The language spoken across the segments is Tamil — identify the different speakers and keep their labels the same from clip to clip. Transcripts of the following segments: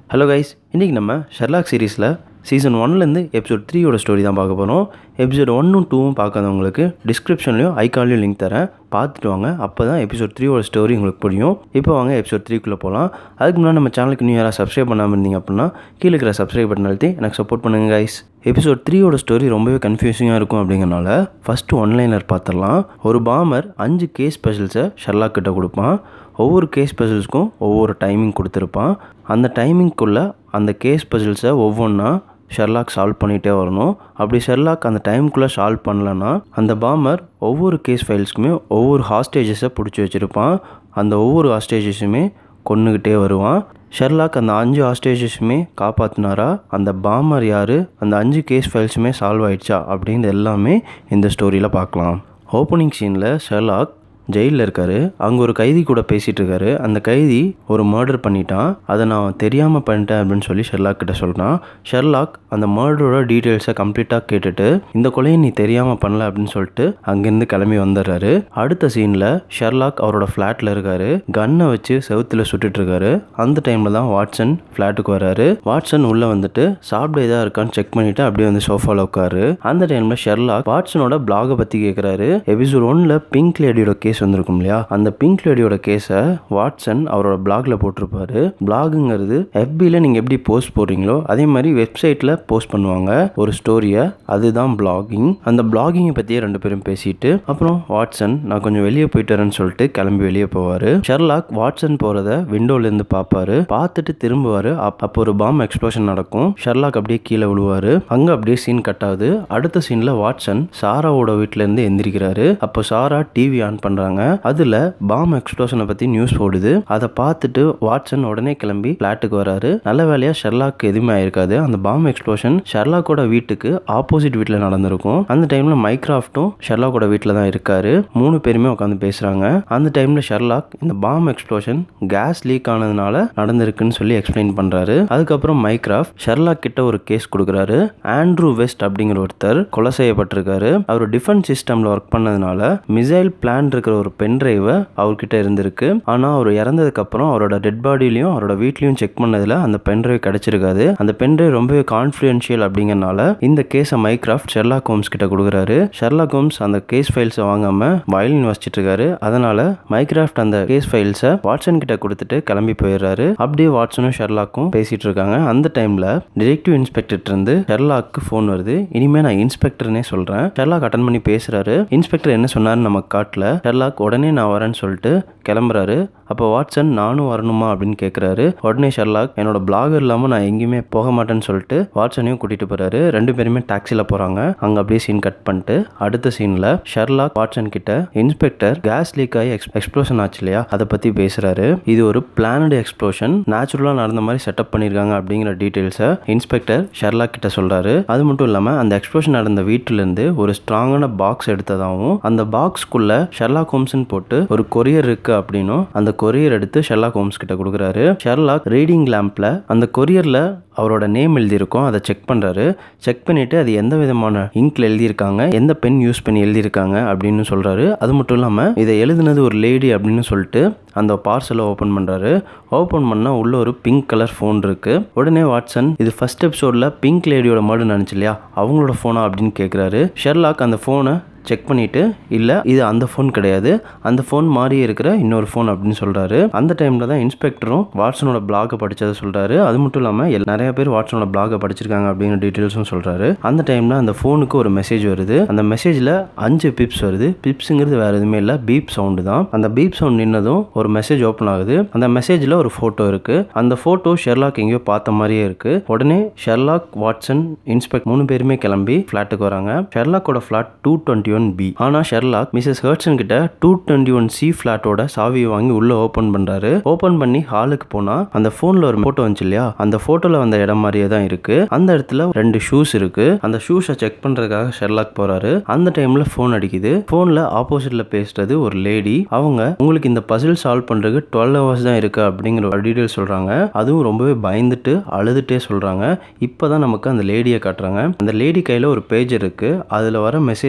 Speaker 1: ஹலோ கைஸ், இன்றைக்கி நம்ம ஷெர்லாக் சீரீஸில் சீசன் 1லேருந்து எபிசோட் 3யோட ஸ்டோரி தான் பார்க்க போகிறோம். எபிசோட் 1ம் 2ம் பார்க்காதவங்களுக்கு டிஸ்கிரிப்ஷன்லையும் ஐகான்லையும் லிங்க் தரேன், பார்த்துட்டு வாங்க. அப்போ தான் எபிசோட் 3யோட ஸ்டோரி உங்களுக்கு புரியும். இப்போ வாங்க எபிசோட் 3க்குள்ளே போகலாம். அதுக்கு முன்னாடி நம்ம சேனலுக்கு இன்னும் யாராவது சப்ஸ்கிரைப் பண்ணாமல் இருந்தீங்க அப்படின்னா கீழே இருக்கிற சப்ஸ்கிரைப் பட்டன் அழுத்தி எனக்கு சப்போர்ட் பண்ணுங்கள் கைஸ். எபிசோட் 3யோட ஸ்டோரி ரொம்பவே கன்ஃபியூசிங்காக இருக்கும் அப்படிங்கிறனால ஃபஸ்ட்டு ஒன்லைனர் பார்த்துடலாம். ஒரு பாமர் 5 கேஸ் பசில்ஸை ஷெர்லாக் கிட்ட கொடுப்பான். ஒவ்வொரு கேஸ் பசில்ஸ்க்கும் ஒவ்வொரு டைமிங் கொடுத்துருப்பான். அந்த டைமிங்குள்ளே அந்த கேஸ் பசில்ஸை ஒவ்வொன்றா ஷெர்லாக் சால்வ் பண்ணிகிட்டே வரணும். அப்படி ஷெர்லாக் அந்த டைமுக்குள்ளே சால்வ் பண்ணலன்னா அந்த பாமர் ஒவ்வொரு கேஸ் ஃபைல்ஸ்க்குமே ஒவ்வொரு ஹாஸ்டேஜஸை பிடிச்சி வச்சுருப்பான். அந்த ஒவ்வொரு ஹாஸ்டேஜஸுமே கொன்னுக்கிட்டே வருவான். ஷெர்லாக் அந்த 5 ஹாஸ்டேஜஸுமே காப்பாற்றினாரா, அந்த பாமர் யார், அந்த 5 கேஸ் ஃபைல்ஸுமே சால்வ் ஆயிடுச்சா அப்படின்னு எல்லாமே இந்த ஸ்டோரியில் பார்க்கலாம். ஓப்பனிங் சீனில் ஷெர்லாக் ஜெயிலில் இருக்கார். அங்கே ஒரு கைதி கூட பேசிகிட்டு இருக்காரு. அந்த கைதி ஒரு மர்டர் பண்ணிட்டான், அதை நான் தெரியாமல் பண்ணிட்டேன் அப்படின்னு சொல்லி ஷெர்லாக் கிட்ட சொல்கிறான். ஷெர்லாக் அந்த மர்டரோட டீட்டெயில்ஸை கம்ப்ளீட்டாக கேட்டுட்டு இந்த கொலையை நீ தெரியாமல் பண்ணல அப்படின்னு சொல்லிட்டு அங்கேருந்து கிளம்பி வந்துடுறாரு. அடுத்த சீனில் ஷெர்லாக் அவரோட ஃப்ளாட்டில் இருக்காரு. கன்னை வச்சு செவுத்தில் சுட்டுட்டு இருக்காரு. அந்த டைமில் தான் வாட்சன் ஃப்ளாட்டுக்கு வராரு. வாட்சன் உள்ளே வந்துட்டு சாப்பிட இதாக இருக்கான்னு செக் பண்ணிவிட்டு அப்படியே வந்து சோஃபாவில் உட்காரு. அந்த டைமில் ஷெர்லாக் வாட்சனோட பிளாகை பற்றி கேட்குறாரு. எபிசோட் 1ல் பிங்க் லேடியோட கேஸ் வந்திருக்கும் இல்லையா, அந்த பிங்க் லேடியோட கேஸை வாட்சன் அவரோட பிளாக்ல போட்டிருப்பாரு. பிளாகுங்கிறது FBல நீங்கள் எப்படி போஸ்ட் போடுறீங்களோ அதே மாதிரி வெப்சைட்டில் போஸ்ட் பண்ணுவாங்க ஒரு ஸ்டோரியை, அதுதான் பிளாகிங். அந்த பிளாகிங்கை பற்றியே 2 பேரும் பேசிட்டு அப்புறம் வாட்சன் நான் கொஞ்சம் வெளியே போயிட்டு வரேன்னு சொல்லிட்டு கிளம்பி வெளியே போவார். ஷெர்லாக் வாட்சன் போகிறத விண்டோலேருந்து பார்ப்பாரு. பார்த்துட்டு திரும்புவார். அப்போ ஒரு பாம் எக்ஸ்ப்ளோஷன் நடக்கும். ஷெர்லாக் அப்படியே கீழே விழுவார். அங்கே அப்படியே சீன் கட் ஆகுது. அடுத்த சீனில் வாட்சன் சாராவோட வீட்டிலேருந்து எந்திரிக்கிறாரு. அப்போ சாரா டிவி ஆன் பண்ணுறாங்க. அதுல பாம் எக்ஸ்ப்ளோஷனை பத்தி நியூஸ் போடுது. அதை பார்த்துட்டு வாட்சன் உடனே கிளம்பி ஃபிளாட்டுக்கு வராரு. நல்ல வேலையா ஷெர்லாக் எதுவுமே ஆயிருக்காது. அந்த பாம் எக்ஸ்ப்ளோஷன் ஷெர்லாக்கோட வீட்டுக்கு ஆப்போசிட் வீட்டில் நடந்திருக்கும். அந்த டைம்ல மைக்ராஃப்டும் ஷெர்லாக்கோட வீட்டில் தான் இருக்காரு. 3 பேருமே உட்காந்து பேசுறாங்க. அந்த டைம்ல ஷெர்லாக் இந்த பாம் எக்ஸ்ப்ளோஷன் கேஸ் லீக் ஆனதுனால நடந்திருக்குன்னு சொல்லி எக்ஸ்பிளைன் பண்றாரு. அதுக்கப்புறம் மைக்ராஃப்ட் ஷெர்லாக் கிட்ட ஒரு கேஸ் கொடுக்குறாரு. ஆண்ட்ரூ வெஸ்ட் அப்படிங்கிற ஒருத்தர் கொலை செய்யப்பட்டிருக்காரு. அவர் டிஃபென்ஸ் சிஸ்டம்ல ஒர்க் பண்ணதுனால மிசைல் பிளான் இருக்கிற ஒரு பென் டிரைவை அவர்கிட்ட இருந்திருக்கு. ஆனால் அவர் இறந்ததுக்கு அப்புறம் அவரோட டெட் பாடியிலையும் அவரோட வீட்லையும் செக் பண்ணதில் அந்த பென் டிரைவ் கிடைச்சிருக்காது. அந்த பென் டிரைவ் ரொம்பவே கான்ஃபிடென்ஷியல் அப்படிங்கறனால இந்த கேஸை மைக்ராஃப்ட் ஷெர்லாக் ஹோம்ஸ் கிட்ட கொடுக்குறாரு. ஷெர்லாக் ஹோம்ஸ் அந்த கேஸ் ஃபைல்ஸை வாங்காம வயலின் வாசிச்சுட்டு இருக்காரு. அதனால மைக்ராஃப்ட் அந்த கேஸ் ஃபைல்ஸை வாட்சன் கிட்ட கொடுத்துட்டு கிளம்பி போயிடுறாரு. அப்படியே வாட்சனும் ஷெர்லாக்கும் பேசிட்டு இருக்காங்க. அந்த டைம்ல டிடெக்டிவ் இன்ஸ்பெக்டர் இருந்து ஷெர்லாக்கு ஃபோன் வருது. இனிமே நான் இன்ஸ்பெக்டர்னே சொல்றேன். ஷெர்லாக் அட்டன் பண்ணி பேசுறாரு. இன்ஸ்பெக்டர் என்ன சொன்னாரு நமக்கு காட்டல. ஷெர்லாக் உடனே நான் வரேன்னு சொல்லிட்டு கிளம்புறாரு. அப்போ வாட்சன் நானும் வரணுமா அப்படின்னு கேட்குறாரு. உடனே ஷெர்லாக் என்னோட பிளாக் இல்லாமல் நான் எங்கேயுமே போக மாட்டேன்னு சொல்லிட்டு வாட்சனையும் கூட்டிட்டு போறாரு. 2 பேருமே டாக்ஸியில் போறாங்க. அங்கே அப்படியே சீன் கட் பண்ணிட்டு அடுத்த சீனில் ஷெர்லாக் வாட்சன் கிட்ட இன்ஸ்பெக்டர் கேஸ் லீக் ஆகி எக்ஸ்ப்ளோஷன் ஆச்சு இல்லையா, அதை பற்றி பேசுறாரு. இது ஒரு பிளானடு எக்ஸ்ப்ளோஷன், நேச்சுரலாக நடந்த மாதிரி செட்டப் பண்ணியிருக்காங்க அப்படிங்கிற டீட்டெயில்ஸை இன்ஸ்பெக்டர் ஷெர்லாக் கிட்ட சொல்றாரு. அது மட்டும் இல்லாமல் அந்த எக்ஸ்ப்ளோஷன் நடந்த வீட்டிலேருந்து ஒரு ஸ்ட்ராங்கான பாக்ஸ் எடுத்ததாகவும் அந்த பாக்ஸ்க்குள்ள ஷெர்லாக் ஹோம்ஸ்னு போட்டு ஒரு கொரியர் இருக்கு அப்படின்னும் அந்த கொரியர் எடுத்து ஷெர்லாக் ஹோம்ஸ் கிட்ட கொடுக்குறாரு. ஷெர்லாக் ரீடிங் லேம்ப்ல அந்த கொரியர்ல அவரோட நேம் எழுதியிருக்கும், அதை செக் பண்றாரு. செக் பண்ணிட்டு அது எந்த விதமான இங்க்ல எழுதியிருக்காங்க, எந்த பென் யூஸ் பண்ணி எழுதியிருக்காங்க அப்படின்னு சொல்றாரு. அது மட்டும் இல்லாமல் இதை எழுதுனது ஒரு லேடி அப்படின்னு சொல்லிட்டு அந்த பார்சலை ஓப்பன் பண்றாரு. ஓப்பன் பண்ணா உள்ள ஒரு பிங்க் கலர் ஃபோன் இருக்கு. உடனே வாட்சன் இது ஃபர்ஸ்ட் எபிசோட்ல பிங்க் லேடியோட மர்டர் நினைச்சு இல்லையா, அவங்களோட ஃபோனா அப்படின்னு கேட்குறாரு. ஷெர்லாக் அந்த ஃபோனை செக் பண்ணிட்டு இல்லை இது அந்த ஃபோன் கிடையாது, அந்த ஃபோன் மாறி இருக்கிற இன்னொரு ஃபோன் அப்படின்னு சொல்றாரு. அந்த டைம்ல தான் இன்ஸ்பெக்டரும் வாட்சனோட பிளாகை படிச்சதை சொல்றாரு. அது மட்டும் இல்லாமல் நிறைய பேர் வாட்சனோட பிளாகை படிச்சிருக்காங்க அப்படிங்கிற டீட்டெயில்ஸும் சொல்றாரு. அந்த டைம்ல அந்த ஃபோனுக்கு ஒரு மெசேஜ் வருது. அந்த மெசேஜ்ல 5 பிப்ஸ் வருது. பிப்ஸுங்கிறது வேற எதுவுமே இல்லை, பீப் சவுண்டு தான். அந்த பீப் சவுண்ட் நின்னதும் ஒரு மெசேஜ் ஓப்பன் ஆகுது. அந்த மெசேஜ்ல ஒரு போட்டோ இருக்கு. அந்த போட்டோ ஷெர்லாக் எங்கேயோ பார்த்த மாதிரியே இருக்கு. உடனே ஷெர்லாக், வாட்சன், இன்ஸ்பெக்டர் 3 பேருமே கிளம்பி ஃபிளாட்டுக்கு வராங்க. ஷெர்லாக்கோட ஃபிளாட் 221B. ஆனா ஷெர்லாக் மிஸ்ஸஸ் ஹர்ட்சன் கிட்ட 221C ஃபிளாட்டோட சாவியை வாங்கி உள்ள ஓபன் பண்றாரு. ஓபன் பண்ணி ஹாலுக்கு போனா அந்த போன்ல ஒரு போட்டோ வந்துச்சு இல்லையா, அந்த போட்டோல வந்த இடம் மாதிரியே தான் இருக்கு. அந்த இடத்துல 2 ஷூஸ் இருக்கு. அந்த ஷூஸை செக் பண்றதுக்காக ஷெர்லாக் போறாரு. அந்த டைம்ல போன் அடிக்குது. போன்ல ஆப்போசிட்ல பேசுறது ஒரு லேடி. அவங்க உங்களுக்கு இந்த பசில் சால்வ் பண்றதுக்கு 12 hours தான் இருக்கு அப்படிங்கிற ஒரு டீடைல் சொல்றாங்க. அதுவும் ரொம்பவே பயந்துட்டு அழுதுட்டே சொல்றாங்க. இப்பதான் நமக்கு அந்த லேடியை காட்டுறாங்க. அந்த லேடி கையில ஒரு பேஜ் இருக்கு. அதுல வர மெசேஜை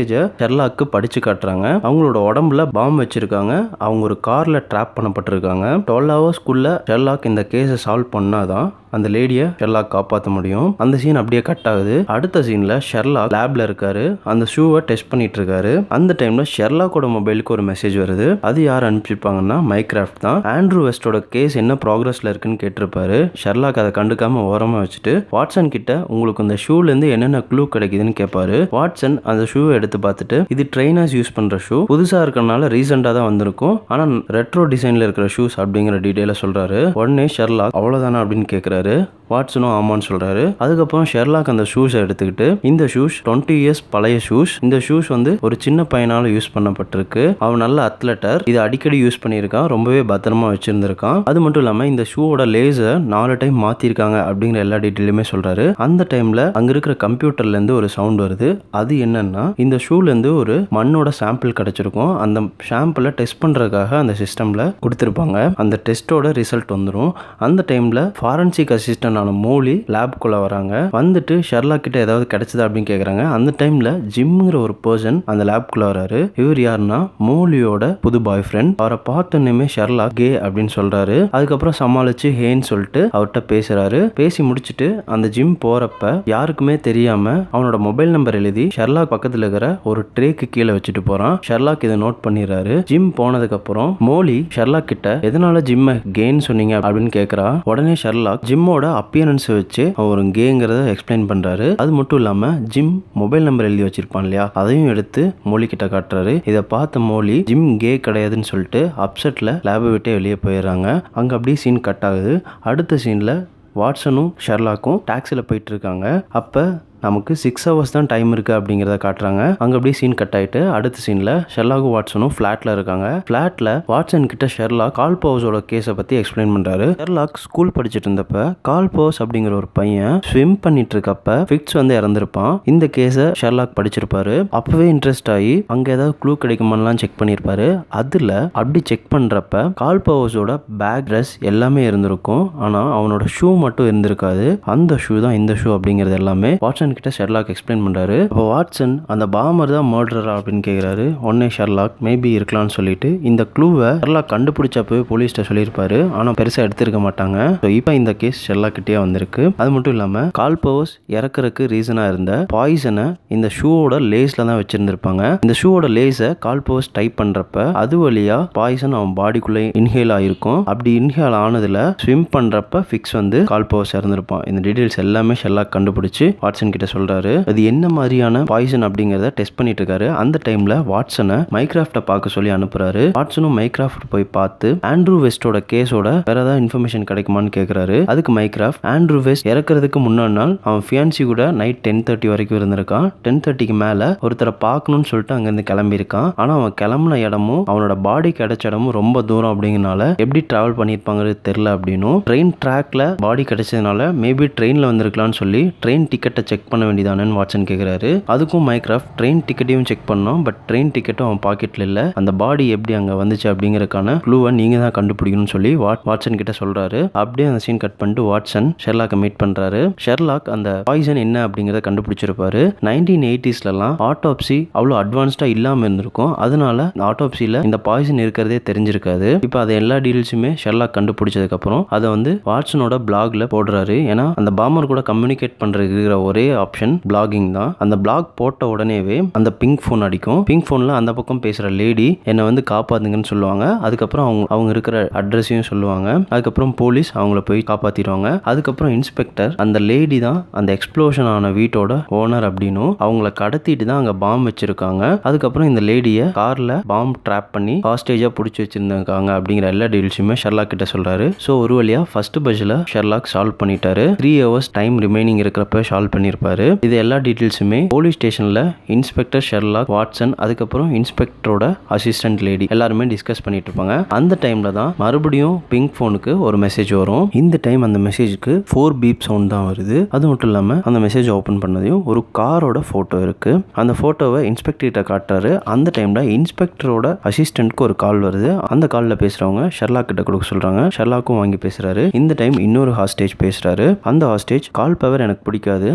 Speaker 1: ஷெர்லாக்கு படிச்சு காட்டுறாங்க. அவங்களோட உடம்புல பாம் வச்சிருக்காங்க. அவங்க ஒரு கார்ல ட்ராப் பண்ணப்பட்டிருக்காங்க. 12 ஹவர்ஸ்க்குள்ள ஷெர்லாக் இந்த கேஸை சால்வ் பண்ணாதான் அந்த லேடியை ஷெர்லாக் காப்பாற்ற முடியும். அந்த சீன் அப்படியே கட் ஆகுது. அடுத்த சீன்ல ஷெர்லாக் லேப்ல இருக்காரு. அந்த ஷூவை டெஸ்ட் பண்ணிட்டு இருக்காரு. அந்த டைம்ல ஷெர்லாக்கோட மொபைலுக்கு ஒரு மெசேஜ் வருது. அது யார் அனுப்பிச்சிருப்பாங்கன்னா மைக்ராஃப்ட் தான். ஆண்ட்ரூ வெஸ்டோட கேஸ் என்ன ப்ராக்ரஸ்ல இருக்குன்னு கேட்டிருப்பாரு. ஷெர்லாக் அதை கண்டுக்காம ஓரமா வச்சுட்டு வாட்சன் கிட்ட உங்களுக்கு இந்த ஷூல இருந்து என்னென்ன க்ளூ கிடைக்குதுன்னு கேட்பாரு. வாட்சன் அந்த ஷூவை எடுத்து பார்த்துட்டு இது ட்ரெயினர்ஸ் யூஸ் பண்ற ஷூ, புதுசா இருக்கறனால ரீசெண்டா தான் வந்திருக்கும், ஆனா ரெட்ரோ டிசைன்ல இருக்கிற ஷூஸ் அப்படிங்கிற டீடைல சொல்றாரு. உடனே ஷெர்லாக் அவ்வளவுதானா அப்படின்னு கேட்கிறாரு. வாட்சனும் ஆமான்னு சொல்றாரு. அதுக்கப்புறம் ஷெர்லாக் அந்த ஷூஸை எடுத்துக்கிட்டு இந்த ஷூஸ் 20 இயர்ஸ் பழைய ஷூஸ், இந்த ஷூஸ் வந்து ஒரு சின்ன பையனால யூஸ் பண்ணப்பட்டிருக்கு, அவன் நல்ல அத்லட்டர், இது அடிக்கடி யூஸ் பண்ணியிருக்கான், ரொம்பவே பத்திரமா வச்சிருந்திருக்கான், அது மட்டும் இல்லாம இந்த ஷூவோட லேசர் 4 டைம் மாத்திருக்காங்க அப்படிங்கிற எல்லா டீட்டெயிலுமே சொல்றாரு. அந்த டைம்ல அங்க இருக்கிற கம்ப்யூட்டர்ல இருந்து ஒரு சவுண்ட் வருது. அது என்னன்னா இந்த ஷூல இருந்து ஒரு மண்ணோட சாம்பிள் கிடைச்சிருக்கும். அந்த சாம்பிளை டெஸ்ட் பண்றதுக்காக அந்த சிஸ்டம்ல கொடுத்திருப்பாங்க. அந்த டெஸ்டோட ரிசல்ட் வந்துடும். அந்த டைம்ல ஃபாரன்சிக் அசிஸ்டன்ட் ஆன மோலி லேப்குள்ள வராங்க. வந்துட்டு ஷெர்லாக் கிட்ட ஏதாவது கிடைச்சதா அப்படின்னு கேக்குறாங்க. அந்த டைம்ல ஜிம்ங்கிற ஒரு பர்சன் அந்த லேப்குள்ள வராரு. இவர் யாருன்னா மோலியோட புது பாய் ஃப்ரெண்ட். அவரை பார்த்தோன்னே ஷெர்லாக் கே அப்படின்னு சொல்றாரு. அதுக்கப்புறம் சமாளிச்சு ஹேன்னு சொல்லிட்டு அவர்கிட்ட பேசுறாரு. பேசி முடிச்சுட்டு அந்த ஜிம் போறப்ப யாருக்குமே தெரியாம அவனோட மொபைல் நம்பர் எழுதி ஷெர்லாக் பக்கத்துல இருக்கிற ஒரு ட்ரேக்கு கீழே வச்சுட்டு போறான். ஷெர்லாக் இதை நோட் பண்ணிடுறாரு. ஜிம் போனதுக்கு அப்புறம் மோலி ஷெர்லாக் கிட்ட எதனால ஜிம்மை கேன்னு சொன்னீங்க அப்படின்னு கேக்குறா. உடனே ஷெர்லாக் ஜிம்மோட அப்பியரன்ஸ் வச்சு அவர் கேங்கிறத எக்ஸ்பிளைன் பண்றாரு. அது மட்டும் இல்லாம ஜிம் மொபைல் நம்பர் எழுதி வச்சிருப்பான் இல்லையா, அதையும் எடுத்து மோலி கிட்ட காட்டுறாரு. இதை பார்த்த மோலி ஜிம் கே கிடையாதுன்னு சொல்லிட்டு அப்செட்ல லேபை விட்டு வெளியே போயிடுறாங்க. அங்க அப்படியே சீன் கட் ஆகுது. அடுத்த சீன்ல வாட்சனும் ஷெர்லாக்கும் டாக்ஸில போயிட்டு இருக்காங்க. அப்ப நமக்கு 6 ஹவர்ஸ் தான் டைம் இருக்கு அப்படிங்கிறத காட்டுறாங்க. அங்க அப்படியே சீன் கட் ஆயிட்டு அடுத்த சீன்ல ஷெர்லாக்கும் வாட்சனும் ஃபிளாட்ல இருக்காங்க. ஃபிளாட்ல வாட்சன் கிட்ட ஷெர்லாக் கால் பவர்ஸோட கேஸை பத்தி எக்ஸ்பிளைன் பண்றாரு. ஷெர்லாக் ஸ்கூல் படிச்சுட்டு இருந்தப்ப கால் பவர்ஸ் அப்படிங்கிற ஒரு பையன் ஸ்விம் பண்ணிட்டு இருக்கப்ப ஃபிக்ஸ் வந்து இறந்திருப்பான். இந்த கேஸை ஷெர்லாக் படிச்சிருப்பாரு. அப்பவே இன்ட்ரெஸ்ட் ஆகி அங்க ஏதாவது க்ளூ கிடைக்குமான்லாம் செக் பண்ணிருப்பாரு. அதுல அப்படி செக் பண்றப்ப கால் பவர்ஸோட பேக், ட்ரெஸ் எல்லாமே இருந்திருக்கும். ஆனா அவனோட ஷூ மட்டும் இருந்திருக்காது. அந்த ஷூ தான் இந்த ஷூ அப்படிங்கிறது எல்லாமே வாட்சன் கிட்ட ஷெர்லாக் எக்ஸ்பிளைன் பண்றாரு. அப்போ வாட்சன் அந்த பாமர் தான் மர்டரா அப்படின்னு கேக்குறாரு. உடனே ஷெர்லாக் மேபி இருக்கலாம்னு சொல்லிட்டு இந்த க்ளூவை ஷெர்லாக் கண்டுபிடிச்சப்பவே போலீஸ்ட்ட சொல்லியிருப்பாரு. ஆனா பெருசா எடுத்திருக்க மாட்டாங்க. இப்போ இந்த கேஸ் ஷெர்லாக் கிட்டே வந்திருக்கு. அது மட்டும் இல்லாம கால் பவர்ஸ் இறக்குறதுக்கு ரீசனா இருந்த பாய்சனை இந்த ஷூவோட லேஸ்ல தான் வச்சிருந்திருப்பாங்க. இந்த ஷூவோட லேஸை கால் பவர்ஸ் டைப் பண்றப்ப அது வழியா பாய்சன் அவன் பாடிக்குள்ள இன்ஹேல் ஆயிருக்கும். அப்படி இன்ஹேல் ஆனதுல ஸ்விம் பண்றப்ப ஃபிக்ஸ் வந்து கால் பவர்ஸ் இறந்திருப்பான். இந்த டீடைல்ஸ் எல்லாமே ஷெர்லாக் கண்டுபிடிச்சு வாட்சன் கிட்ட சொல்றாரு. அது என்ன மாதிரியான பாய்சன் அப்படிங்கறத டெஸ்ட் பண்ணிட்டு இருக்காரு. அந்த டைம்ல வாட்சனை மைக்ராஃப்ட்டை பார்க்க சொல்லி அனுப்புறாரு. வாட்சனும் மைக்ராஃப்ட் போய் பார்த்து ஆண்ட்ரூ வெஸ்டோட கேஸோட வேற ஏதாவது இன்ஃபர்மேஷன் கிடைக்குமான்னு கேக்குறாரு. அதுக்கு மைக்ராஃப்ட் ஆண்ட்ரூ வெஸ்ட் இறக்குறதுக்கு முன்னாடி நாள் அவன் ஃபியான்சி கூட நைட் 10:30 வரைக்கும் இருந்திருக்கான். 10:30க்கு மேல ஒருத்தரை பார்க்கணும்னு சொல்லிட்டு அங்கிருந்து கிளம்பி இருக்கான். ஆனா அவன் கிளம்புன இடமும் அவனோட பாடி கிடைச்ச இடமும் ரொம்ப தூரம் அப்படிங்கறனால எப்படி டிராவல் பண்ணிருப்பாங்கிறது தெரியல அப்படின்னும், ட்ரெயின் ட்ராக்ல பாடி கிடைச்சதுனால மேபி ட்ரெயின்ல வந்திருக்கலாம்னு சொல்லி ட்ரெயின் டிக்கெட்டை செக் பண்ண வேண்டியதானு வாட்சன் கேக்குறாரு. அதுக்கும் மைக்ராஃப்ட் ட்ரெயின் டிக்கெட்டையும் செக் பண்ணோம், பட் ட்ரெயின் டிக்கெட்டும் அவன் பாக்கெட்ல இல்ல, அந்த பாடி எப்படி அங்க வந்துச்சு அப்படிங்கறதுக்கான க்ளூவை நீங்க தான் கண்டுபிடிக்கணும்னு சொல்லி வாட்சன் கிட்ட சொல்றாரு. அப்படியே அந்த சீன் கட் பண்ணிட்டு வாட்சன் ஷெர்லாக்கை மீட் பண்றாரு. ஷெர்லாக் அந்த பாய்சன் என்ன அப்படிங்கறத கண்டுபிடிச்சிருப்பாரு. 1980ஸ்லாம் ஆட்டோப்சி அவ்வளவு அட்வான்ஸ்டா இல்லாம இருந்திருக்கும். அதனால ஆட்டோப்சில இந்த பாய்சன் இருக்கிறதே தெரிஞ்சிருக்காது. இப்போ அதை எல்லா டீடைல்ஸுமே ஷெர்லாக் கண்டுபிடிச்சதுக்கு அப்புறம் அதை வந்து வாட்சனோட பிளாக்ல போடுறாரு. ஏன்னா அந்த பாமர் கூட கம்யூனிகேட் பண்றதுக்கு இருக்கிற ஒரே ஆப்ஷன் பிளாகிங் தான். அந்த பிளாக் போட்ட உடனேவே அந்த பிங்க் போன் அடிக்கும். பிங்க் போன்ல அந்த பக்கம் பேசுற லேடி என்னை வந்து காப்பாத்துங்கன்னு சொல்லுவாங்க. அதுக்கப்புறம் அவங்க இருக்கிற அட்ரஸையும் சொல்லுவாங்க. அதுக்கப்புறம் போலீஸ் அவங்கள போய் காப்பாத்திடுவாங்க. அதுக்கப்புறம் இன்ஸ்பெக்டர் அந்த லேடி தான் அந்த எக்ஸ்ப்ளோஷன் ஆன வீட்டோட ஓனர் அப்படின்னும் அவங்கள கடத்திட்டு தான் அங்க பாம் வச்சிருக்காங்க. அதுக்கப்புறம் இந்த லேடியை கார்ல பாம் ட்ராப் பண்ணி ஹாஸ்டேஜா பிடிச்சி வச்சிருந்தாங்க அப்படிங்கிற எல்லா டீல்ஸுமே ஷெர்லாக் கிட்ட சொல்றாரு. சோ ஒரு வழியா ஃபர்ஸ்ட் பஜ்ல ஷெர்லாக் சால்வ் பண்ணிட்டாரு. 3 ஹவர்ஸ் டைம் ரிமைனிங் இருக்கிறப்ப சால்வ் பண்ணிருப்பாரு. இது எல்லா டீடைல்ஸுமே போலீஸ் ஸ்டேஷன்ல இன்ஸ்பெக்டர் ஷெர்லாக், வாட்சன், அதுக்கப்புறம் இன்ஸ்பெக்டரோட அசிஸ்டன்ட் லேடி எல்லாருமே டிஸ்கஸ் பண்ணிட்டு இருப்பாங்க. அந்த டைம்ல தான் மறுபடியும் பிங்க் போனுக்கு ஒரு மெசேஜ் வரும். இந்த டைம் அந்த மெசேஜுக்கு 4 பீப் சவுண்ட் தான் வருது. அது மட்டும் இல்லாம அந்த மெசேஜ் ஓபன் பண்ணதையும் ஒரு காரோட போட்டோ இருக்கு. அந்த போட்டோவை இன்ஸ்பெக்டர் கிட்ட காட்டுறாரு. அந்த டைம்ல இன்ஸ்பெக்டரோட அசிஸ்டன்ட்க்கு ஒரு கால் வருது. அந்த கால்ல பேசுறவங்க ஷெர்லாக் கிட்ட கொடுக்க சொல்றாங்க. ஷெர்லாக்கும் வாங்கி பேசுறாரு. இந்த டைம் இன்னொரு ஹாஸ்டேஜ் பேசுறாரு. அந்த ஹாஸ்டேஜ் கால் பவர் எனக்கு பிடிக்காது, அவன் என்ன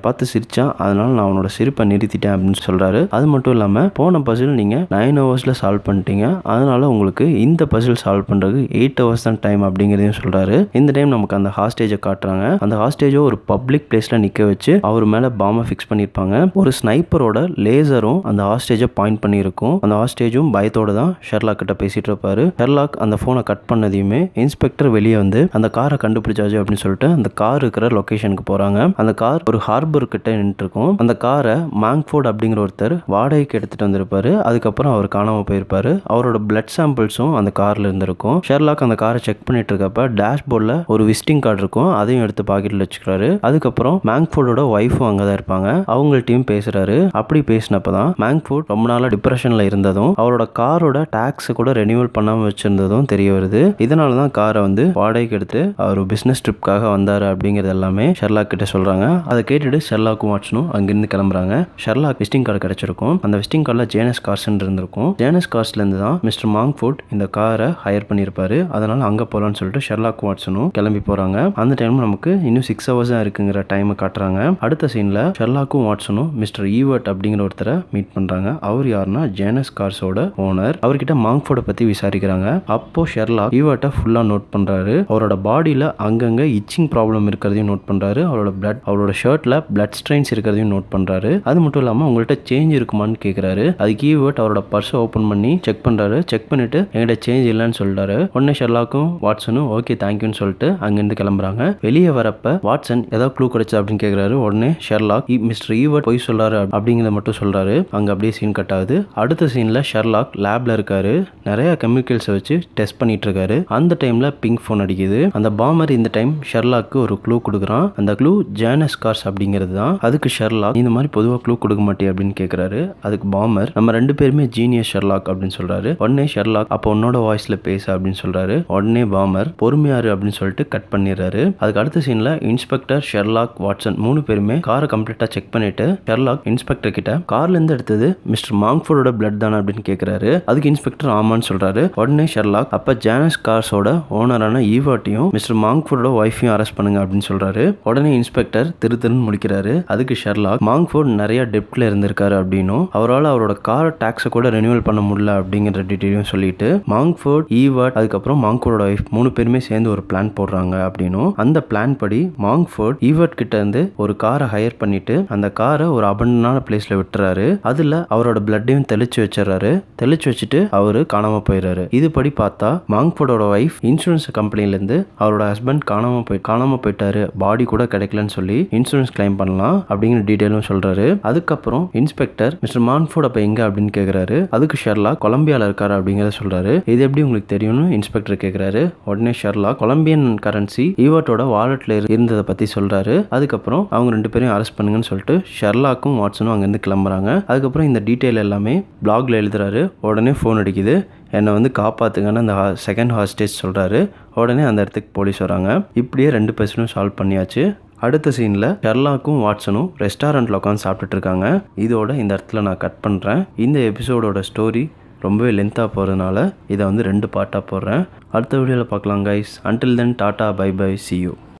Speaker 1: பார்த்து சிரிச்சான், அதனால நான் அவனோட சிரிப்பை நிறுத்திட்டேன் அப்படின்னு சொல்றாரு. அது மட்டும் இல்லாம போன பசில் நீங்க 9 ஹவர்ஸ்ல சால்வ் பண்ணிட்டீங்க, அதனால உங்களுக்கு இந்த பசில் சால்வ் பண்றதுக்கு 8 ஹவர்ஸ் தான் டைம் அப்படிங்கிறதையும் சொல்றாரு. இந்த டைம் நமக்கு அந்த ஹாஸ்டேஜை காட்டுறாங்க. அந்த ஹாஸ்டேஜை ஒரு பப்ளிக் பிளேஸ்ல நிக்க வச்சு அவர் மேல பாம்பை ஃபிக்ஸ் பண்ணிருப்பாங்க. ஒரு ஸ்னைப்பரோட லேசரும் அந்த ஹாஸ்டேஜை பாயிண்ட் பண்ணி இருக்கும். அந்த ஹாஸ்டேஜும் பயத்தோட தான் ஷெர்லாக் கிட்ட பேசிட்டு இருப்பாரு. ஷெர்லாக் அந்த போனை கட் பண்ணதையுமே இன்ஸ்பெக்டர் வெளியே வந்து அந்த காரை கண்டுபிடிச்சாச்சு அப்படின்னு சொல்லிட்டு அந்த கார் இருக்கிற லொகேஷனுக்கு போறாங்க. அந்த கார் ஒரு ஹார்பர் கிட்ட நின்று இருக்கும். அந்த காரை மாங்க்ஃபோர்ட் அப்படிங்கிற ஒருத்தர் வாடகைக்கு எடுத்துட்டு வந்திருப்பாரு. அதுக்கப்புறம் அவர் காணாம போயிருப்பாரு. அவரோட பிளட் சாம்பிள்ஸும் அந்த கார்ல இருந்திருக்கும். ஷெர்லாக் அந்த காரை செக் பண்ணிட்டு இருக்கப்ப டேஷ்போர்ட்ல ஒரு விசிட்டிங் கார்டு இருக்கும். அதையும் எடுத்து பாக்கெட்ல வச்சுக்கிறாரு. அதுக்கப்புறம் மாங்க்ஃபோர்டோட ஒய்ஃபும் அங்கதான் இருப்பாங்க. அவங்கள்ட்டையும் பேசுறாரு. அப்படி பேசினப்பதான் மாங்க்ஃபோர்ட் ரொம்ப நாளா டிப்ரெஷன்ல இருந்ததும் அவரோட காரோட டாக்ஸ் கூட ரெனியூவல் பண்ணாம வச்சிருந்ததும் தெரிய வருது. இதனாலதான் காரை வந்து வாடகைக்கு எடுத்து அவர் பிசினஸ் ட்ரிப்காக வந்தாரு அப்படிங்கிறது எல்லாமே ஷெர்லாக் கிட்ட சொல்றாங்க. அதை கேட்டுட்டு ஷெர்லாக்கும் வாட்சனும் அங்கிருந்து கிளம்புறாங்க. ஷெர்லாக் விசிட்டிங் கார்டு கிடைச்சிருக்கும். அந்த விசிட்டிங் கார்டில் ஜேனஸ் கார்சன் இருந்திருக்கும். ஜேனஸ் கார்ஸ்ல இருந்து தான் மிஸ்டர் மாங்க்ஃபோர்ட் இந்த காரை ஹையர் பண்ணியிருப்பாரு. அதனால அங்க போலான்னு சொல்லிட்டு ஷெர்லாக் வாட்சனும் கிளம்பி போறாங்க. அந்த டைம் நமக்கு இன்னும் 6 ஹவர்ஸ் தான் இருக்குங்கிற டைமை காட்டுறாங்க. அடுத்த சீன்ல ஷெர்லாக்கும் வாட்சனும் மிஸ்டர் ஈவர்ட் அப்படிங்கிற ஒருத்தரை மீட் பண்றாங்க. அவர் யாருன்னா ஜேனஸ் கார்ஸோட ஓனர். அவர்கிட்ட மாங்க்ஃபோர்டை பத்தி விசாரிக்கிறாங்க. அப்போ ஷெர்லாக் ஈவர்ட்டை ஃபுல்லா நோட் பண்றாரு. அவரோட பாடியில அங்கங்க இச்சிங் ப்ராப்ளம் இருக்கிறதையும் நோட் பண்றாரு. அவரோட ஷர்ட்ல பிளட் ஸ்ட்ரெயின்ஸ் இருக்கிறதையும் நோட் பண்றாரு. அது மட்டும் இல்லாம உங்கள்கிட்ட சேஞ்ச் இருக்குமான்னு கேட்கிறாரு. அதுக்கு ஈவர்ட் அவரோட பர்ஸை ஓபன் பண்ணி செக் பண்றாரு. செக் பண்ணிட்டு என்கிட்ட சேஞ்ச் இல்லைன்னு சொல்றாரு. உடனே ஷெர்லாக்கும் வாட்சனும் ஓகே தேங்க்யூன்னு சொல்லிட்டு அங்கிருந்து கிளம்புறாங்க. வெளியே வரப்ப வாட்சன் ஏதாவது க்ளூ கிடைச்சா அப்படின்னு கேட்கிறாரு. உடனே ஷெர்லாக் மிஸ்டர் ஈவர்ட் பொய் சொல்றாரு அப்படிங்கிறத மட்டும் சொல்றாரு. அங்க அப்படியே சீன் கட் ஆகுது. அடுத்த சீன்ல ஷெர்லாக் லேப்ல இருக்காரு. நிறைய கெமிக்கல்ஸை வச்சு டெஸ்ட் பண்ணிட்டு இருக்காரு. அந்த டைம்ல பிங்க் போன் அடிக்குது. அந்த பாமர் இந்த டைம் ஷெர்லாக்கு ஒரு க்ளூ கொடுக்குறான். அந்த க்ளூ ஜேனஸ் கார்ஸ் அப்படிங்கிறது தான். அதுக்கு ஷெர்லாக் இந்த மாதிரி பொதுவாக க்ளூ கொடுக்க மாட்டே அப்படின்னு கேட்கிறாரு. அதுக்கு பாமர் நம்ம 2 பேருமே ஜீனியஸ் ஷெர்லாக் அப்படின்னு சொல்றாரு. உடனே ஷெர்லாக் அப்போ உன்னோட வாய்ஸ்ல பேச அப்படின்னு சொல்றாரு. உடனே பாமர் பொறுமையாரு அப்படின்னு சொல்லிட்டு கட் பண்ணிடுறாரு. அதுக்கு அடுத்த சீன்ல இன்ஸ்பெக்டர் ஷெர்லாக் வாட்சன் 3 பேருமே காரை கம்ப்ளீட்டா செக் பண்ணிட்டு ஷெர்லாக் இன்ஸ்பெக்டர் கிட்ட கார்ல இருந்து எடுத்தது மிஸ்டர் மாங்க்ஃபோர்டோட பிளட் தானே அப்படின்னு கேட்கிறாரு. அதுக்கு இன்ஸ்பெக்டர் ஆமான்னு சொல்றாரு. உடனே ஷெர்லாக் அப்ப ஜேனஸ் கார்ஸோட ஓனரான ஈவர்ட்டையும் மிஸ்டர் மாங்க்ஃபோர்டோட ஒய்ஃபையும் அரெஸ்ட் பண்ணுங்க அப்படின்னு சொல்றாரு. உடனே இன்ஸ்பெக்டர் திருன்னு முடிக்கிறாரு. அதுக்கு ஷெர்லாக் மாங்க்ஃபோர்ட் நிறைய டெப்ட்ல இருந்திருக்காரு அப்படின்னும் அவரால் அவரோட கார் டாக்ஸை கூட ரெனியூவல் பண்ண முடியல அப்படிங்கிற டீட்டெயிலும் சொல்லிட்டு மாங்க்ஃபோர்ட் ஈவர்ட் அதுக்கப்புறம் மாங்க்ஃபோர்டோட ஒய்ஃப் 3 பேருமே சேர்ந்து ஒரு பிளான் போடுறாங்க அப்படின்னும் அந்த பிளான் படி மாங்க்ஃபோர்ட் ஈவர்ட் கிட்ட இருந்து ஒரு காரை ஹையர் பண்ணிட்டு அந்த காரை ஒரு அபண்டனான பிளேஸ்ல விட்டுறாரு. அதுல அவரோட பிளட்டையும் தெளிச்சு வச்சிடறாரு. தெளிச்சு வச்சுட்டு அவரு காணாம போயிடுறாரு. இதுபடி பார்த்தா மாங்க்ஃபோர்டோட ஒய்ஃப் இன்சூரன்ஸ் கம்பெனில இருந்து அவரோட ஹஸ்பண்ட் காணாம போயிட்டாரு, பாடி கூட கிடைக்கலன்னு சொல்லி இன்சூரன்ஸ் கிளைம் பண்ணலாம் அப்படிங்கிற டீடைலும் சொல்றாரு. அதுக்கப்புறம் இன்ஸ்பெக்டர் மிஸ்டர் மாங்க்ஃபோர்ட் அப்ப எங்க அப்படின்னு கேக்குறாரு. அதுக்கு ஷெர்லாக் கொலம்பியால இருக்காரு அப்படிங்கறத சொல்றாரு. இது எப்படி உங்களுக்கு தெரியும்னு இன்ஸ்பெக்டர் கேக்குறாரு. உடனே ஷெர்லாக் கொலம்பியன் கரன்சி ஈவர்ட்டோட வாலெட்ல இருந்ததை பத்தி சொல்றாரு. அதுக்கப்புறம் அவங்க 2 பேரையும் அரெஸ்ட் பண்ணுங்கன்னு சொல்லிட்டு ஷெர்லாக்கும் வாட்சனும் அங்கிருந்து கிளம்புறாங்க. அதுக்கப்புறம் இந்த டீடைல் எல்லாமே பிளாக்ல எழுதுறாரு. உடனே போன் அடிக்குது. என்னை வந்து காப்பாத்துங்கன்னு அந்த செகண்ட் ஹாஸ்டேஜ் சொல்றாரு. உடனே அந்த இடத்துக்கு போலீஸ் வராங்க. இப்படியே 2 பேரும் சால்வ் பண்ணியாச்சு. அடுத்த சீனில் ஷெர்லாக்கும் வாட்சனும் ரெஸ்டாரண்ட்டில் உட்காந்து சாப்பிட்டுட்டு இருக்காங்க. இதோட இந்த இடத்துல நான் கட் பண்ணுறேன். இந்த எபிசோடோட ஸ்டோரி ரொம்பவே லென்த்தாக போகிறதுனால இதை வந்து 2 பார்ட்டாக போடுறேன். அடுத்த வீடியோவில் பார்க்கலாம் guys. Until then tata bye bye, see you.